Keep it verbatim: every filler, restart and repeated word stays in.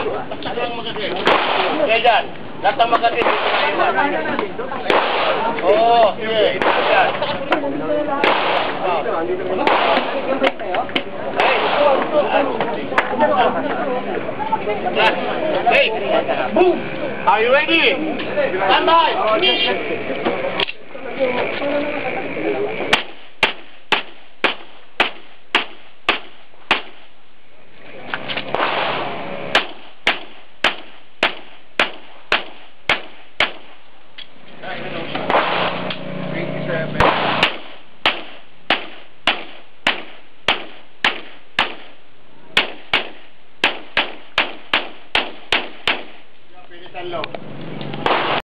Ano ang magkakit? Kaya dyan. Lahat ang magkakit dito na iwan. Oo, sige. Dyan. Hey! Boom! Are you ready? Stand by!